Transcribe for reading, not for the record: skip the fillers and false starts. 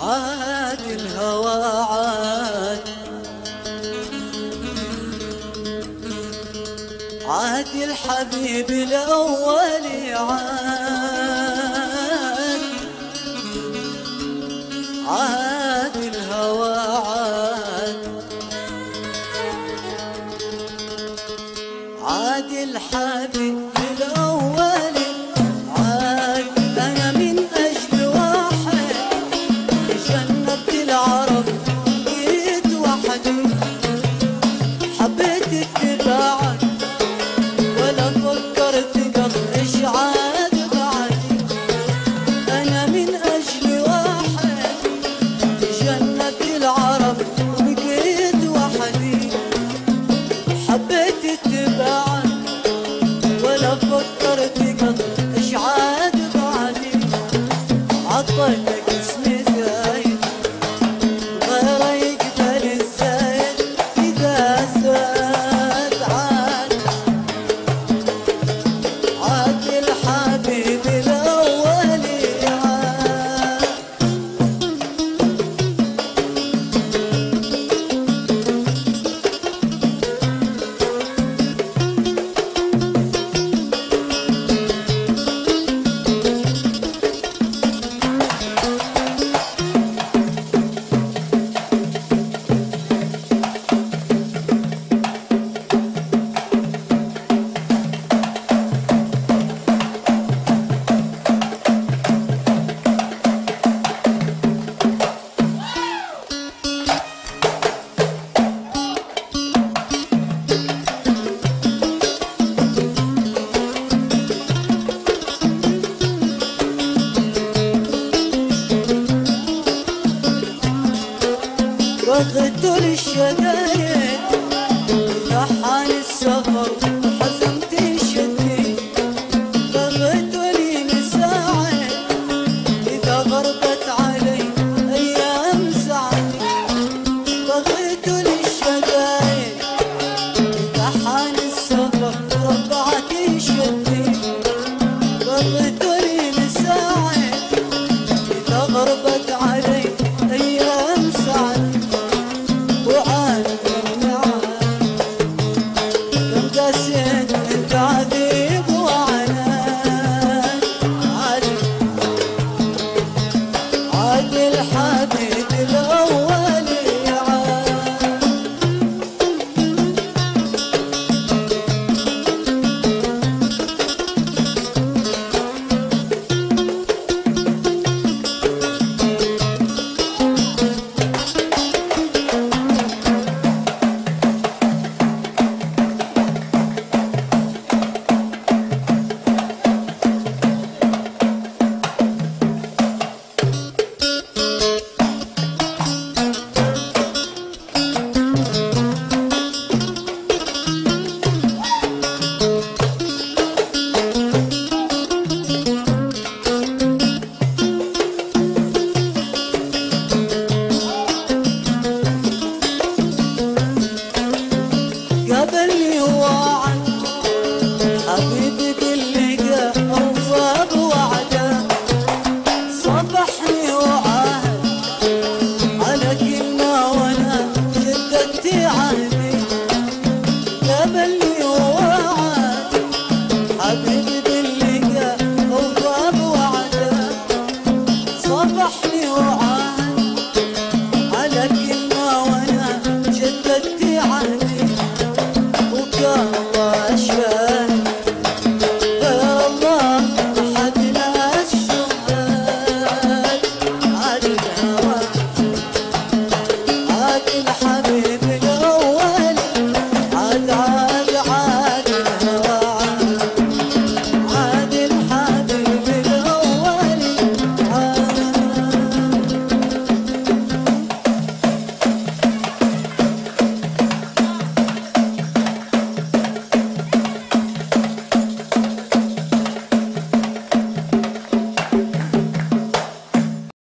عاد الهوى عاد، عاد الحبيب الأول عاد، عاد الهوى عاد، عاد الحبيب الأول عاد. أنا من أجل واحد جنبت العرب جيت وحدي، حبيت اتباعك ولا فكرت قبل إيش عاد بعدي. أنا من أجل واحد جنبت العرب وبقيت وحدي، حبيت اتباعك ولا فكرت قبل إيش عاد بعدي. عطيتك اسمي زايد غيره يقبل الزايد إذا زاد عاد، عاد الحبيب الأول عاد. بغيت للشدايد لحن السفر حزمت شدي، بغيت لي مساعد إذا غربت علي أيام سعدي. بغيت للشدايد لحن السفر ربعت شدي، بغيت لي مساعد إذا غربت علي أيام سعدي. وعاد النعم كم قسيت انت عذيب وعناد، عاد الحبيب